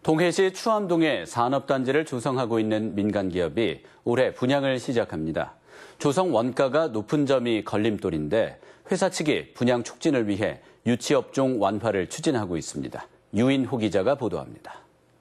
동해시 추암동에 산업단지를 조성하고 있는 민간기업이 올해 분양을 시작합니다. 조성 원가가 높은 점이 걸림돌인데 회사 측이 분양 촉진을 위해 유치업종 완화를 추진하고 있습니다. 유인호 기자가 보도합니다.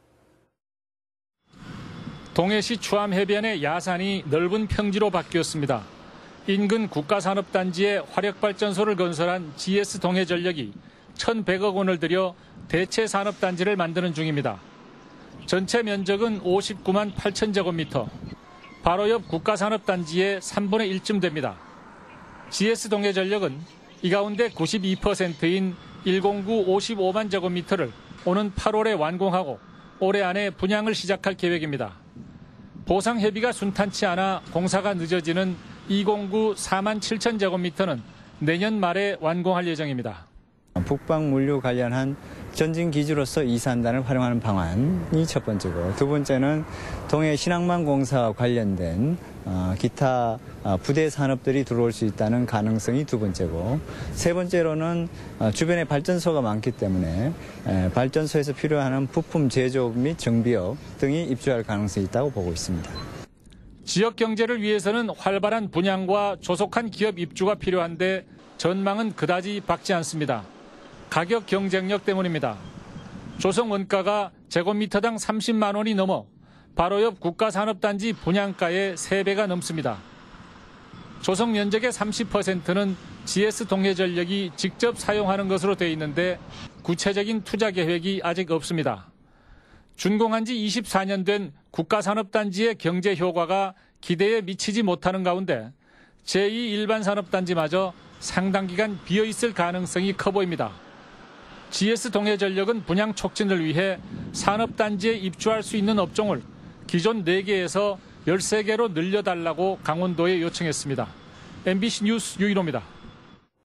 동해시 추암 해변의 야산이 넓은 평지로 바뀌었습니다. 인근 국가산업단지에 화력발전소를 건설한 GS동해전력이 1,100억 원을 들여 대체 산업단지를 만드는 중입니다. 전체 면적은 59만 8천 제곱미터, 바로 옆 국가산업단지의 3분의 1쯤 됩니다. GS동해전력은 이 가운데 92%인 109 55만 제곱미터를 오는 8월에 완공하고 올해 안에 분양을 시작할 계획입니다. 보상 협의가 순탄치 않아 공사가 늦어지는 209 4만 7천 제곱미터는 내년 말에 완공할 예정입니다. 북방 물류 관련한 전진 기지로서 이 산단을 활용하는 방안이 첫 번째고, 두 번째는 동해 신항만 공사와 관련된 기타 부대 산업들이 들어올 수 있다는 가능성이 두 번째고, 세 번째로는 주변에 발전소가 많기 때문에 발전소에서 필요한 부품 제조업 및 정비업 등이 입주할 가능성이 있다고 보고 있습니다. 지역 경제를 위해서는 활발한 분양과 조속한 기업 입주가 필요한데 전망은 그다지 밝지 않습니다. 가격 경쟁력 때문입니다. 조성 원가가 제곱미터당 30만 원이 넘어 바로 옆 국가산업단지 분양가의 3배가 넘습니다. 조성 면적의 30%는 GS동해전력이 직접 사용하는 것으로 돼 있는데 구체적인 투자 계획이 아직 없습니다. 준공한 지 24년 된 국가산업단지의 경제 효과가 기대에 미치지 못하는 가운데 제2 일반산업단지마저 상당 기간 비어있을 가능성이 커 보입니다. GS동해전력은 분양 촉진을 위해 산업단지에 입주할 수 있는 업종을 기존 4개에서 13개로 늘려달라고 강원도에 요청했습니다. MBC 뉴스 유인호입니다.